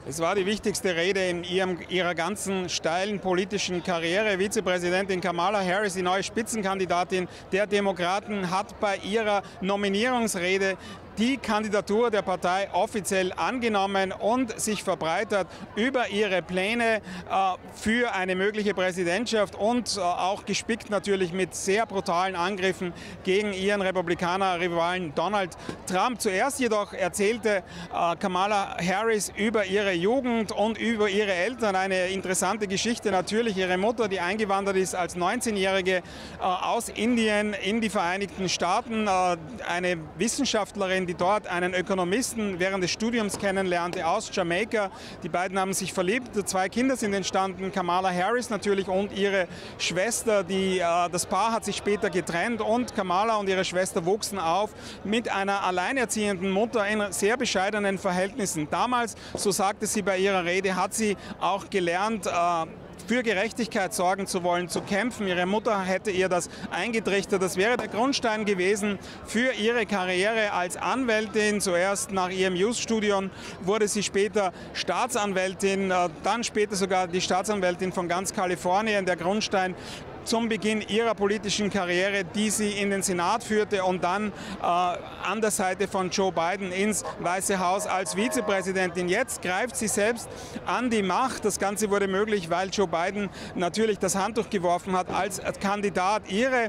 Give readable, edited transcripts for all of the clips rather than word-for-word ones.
Es war die wichtigste Rede in ihrer ganzen steilen politischen Karriere. Vizepräsidentin Kamala Harris, die neue Spitzenkandidatin der Demokraten, hat bei ihrer Nominierungsrede die Kandidatur der Partei offiziell angenommen und sich verbreitert über ihre Pläne für eine mögliche Präsidentschaft und auch gespickt natürlich mit sehr brutalen Angriffen gegen ihren Republikaner-Rivalen Donald Trump. Zuerst jedoch erzählte Kamala Harris über ihre Jugend und über ihre Eltern. Eine interessante Geschichte natürlich. Ihre Mutter, die eingewandert ist als 19-Jährige aus Indien in die Vereinigten Staaten, eine Wissenschaftlerin, die dort einen Ökonomisten während des Studiums kennenlernte aus Jamaika. Die beiden haben sich verliebt. 2 Kinder sind entstanden, Kamala Harris natürlich und ihre Schwester. Das Paar hat sich später getrennt und Kamala und ihre Schwester wuchsen auf mit einer alleinerziehenden Mutter in sehr bescheidenen Verhältnissen. Damals, so sagte sie bei ihrer Rede, hat sie auch gelernt, für Gerechtigkeit sorgen zu wollen, zu kämpfen. Ihre Mutter hätte ihr das eingetrichtert. Das wäre der Grundstein gewesen für ihre Karriere als Anwältin. Zuerst nach ihrem Jus-Studium wurde sie später Staatsanwältin, dann später sogar die Staatsanwältin von ganz Kalifornien. Der Grundstein zum Beginn ihrer politischen Karriere, die sie in den Senat führte und dann an der Seite von Joe Biden ins Weiße Haus als Vizepräsidentin. Jetzt greift sie selbst an die Macht. Das Ganze wurde möglich, weil Joe Biden natürlich das Handtuch geworfen hat als Kandidat.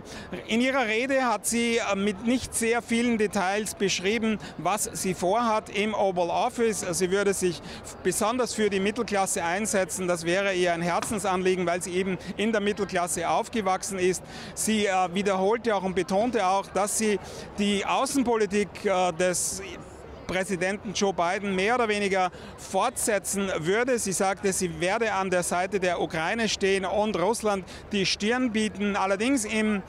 In ihrer Rede hat sie mit nicht sehr vielen Details beschrieben, was sie vorhat im Oval Office. Sie würde sich besonders für die Mittelklasse einsetzen. Das wäre ihr ein Herzensanliegen, weil sie eben in der Mittelklasse aufgewachsen ist. Sie wiederholte auch und betonte auch, dass sie die Außenpolitik des Präsidenten Joe Biden mehr oder weniger fortsetzen würde. Sie sagte, sie werde an der Seite der Ukraine stehen und Russland die Stirn bieten. Allerdings im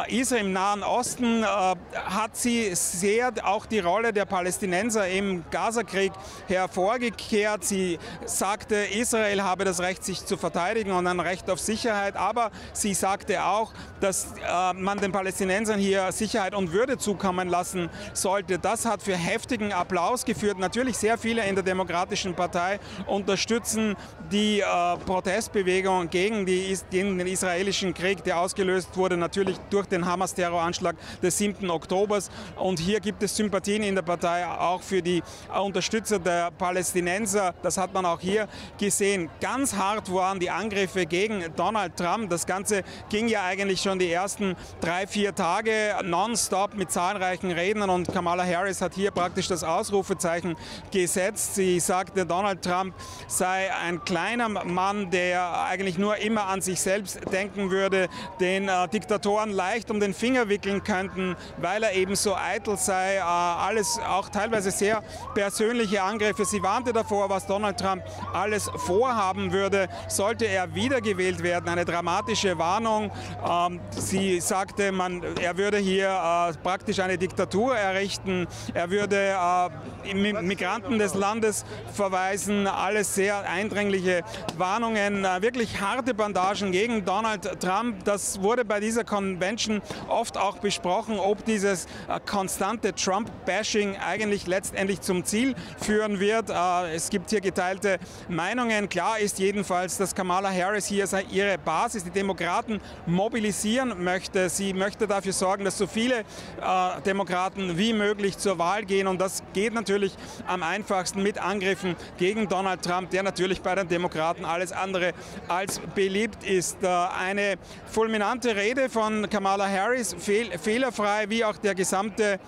Nahen Osten hat sie sehr auch die Rolle der Palästinenser im Gazakrieg hervorgekehrt. Sie sagte, Israel habe das Recht, sich zu verteidigen und ein Recht auf Sicherheit. Aber sie sagte auch, dass man den Palästinensern hier Sicherheit und Würde zukommen lassen sollte. Das hat für heftigen Applaus geführt. Natürlich sehr viele in der Demokratischen Partei unterstützen die Protestbewegung gegen den israelischen Krieg, der ausgelöst wurde natürlich durch den Hamas-Terroranschlag des 7. Oktobers. Und hier gibt es Sympathien in der Partei auch für die Unterstützer der Palästinenser. Das hat man auch hier gesehen. Ganz hart waren die Angriffe gegen Donald Trump. Das Ganze ging ja eigentlich schon die ersten 3-4 Tage nonstop mit zahlreichen Rednern und Kamala Harris hat hier praktisch das Ausrufezeichen gesetzt. Sie sagte, Donald Trump sei ein kleiner Mann, der eigentlich nur immer an sich selbst denken würde, den Diktatoren leicht um den Finger wickeln könnten, weil er eben so eitel sei. Alles auch teilweise sehr persönliche Angriffe. Sie warnte davor, was Donald Trump alles vorhaben würde, sollte er wiedergewählt werden. Eine dramatische Warnung. Sie sagte, er würde hier praktisch eine Diktatur errichten. Er würde Migranten des Landes verweisen. Alles sehr eindringliche Warnungen, wirklich harte Bandagen gegen Donald Trump. Das wurde bei dieser Convention oft auch besprochen, ob dieses konstante Trump-Bashing eigentlich letztendlich zum Ziel führen wird. Es gibt hier geteilte Meinungen. Klar ist jedenfalls, dass Kamala Harris hier ihre Basis, die Demokraten, mobilisieren möchte. Sie möchte dafür sorgen, dass so viele Demokraten wie möglich zur Wahl gehen. Und das geht natürlich am einfachsten mit Angriffen gegen Donald Trump, der natürlich bei den Demokraten alles andere als beliebt ist. Eine fulminante Rede von Kamala Harris, fehlerfrei, wie auch der gesamte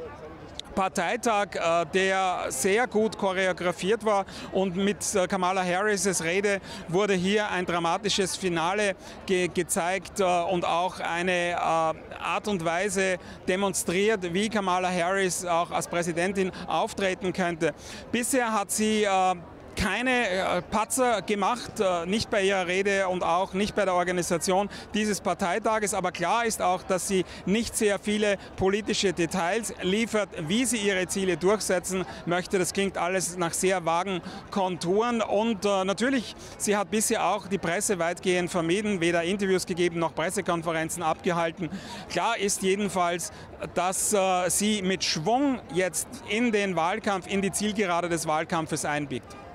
Parteitag, der sehr gut choreografiert war und mit Kamala Harris' Rede wurde hier ein dramatisches Finale gezeigt und auch eine Art und Weise demonstriert, wie Kamala Harris auch als Präsidentin auftreten könnte. Bisher hat sie keine Patzer gemacht, nicht bei ihrer Rede und auch nicht bei der Organisation dieses Parteitages. Aber klar ist auch, dass sie nicht sehr viele politische Details liefert, wie sie ihre Ziele durchsetzen möchte. Das klingt alles nach sehr vagen Konturen. Und natürlich, sie hat bisher auch die Presse weitgehend vermieden, weder Interviews gegeben noch Pressekonferenzen abgehalten. Klar ist jedenfalls, dass sie mit Schwung jetzt in den Wahlkampf, in die Zielgerade des Wahlkampfes einbiegt.